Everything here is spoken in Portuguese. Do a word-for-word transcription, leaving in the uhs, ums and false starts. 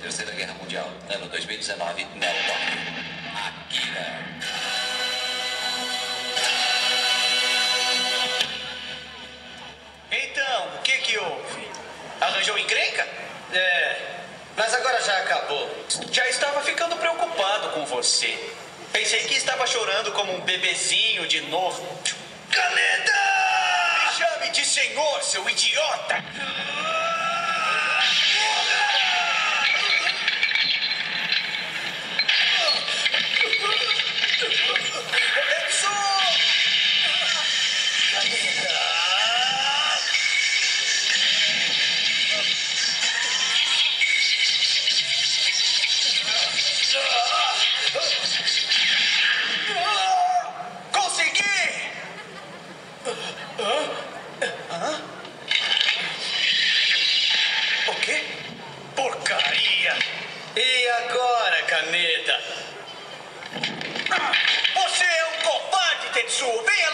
Terceira Guerra Mundial. Ano dois mil e dezenove, Neo Tokyo. Akira. Então, o que que houve? Arranjou encrenca? É, mas agora já acabou. Já estava ficando preocupado com você. Pensei que estava chorando como um bebezinho de novo. Caneta! Me chame de senhor, seu idiota! Consegui! Hã? O quê? Porcaria! E agora, Caneta? Você é um covarde, Tetsuo! Venha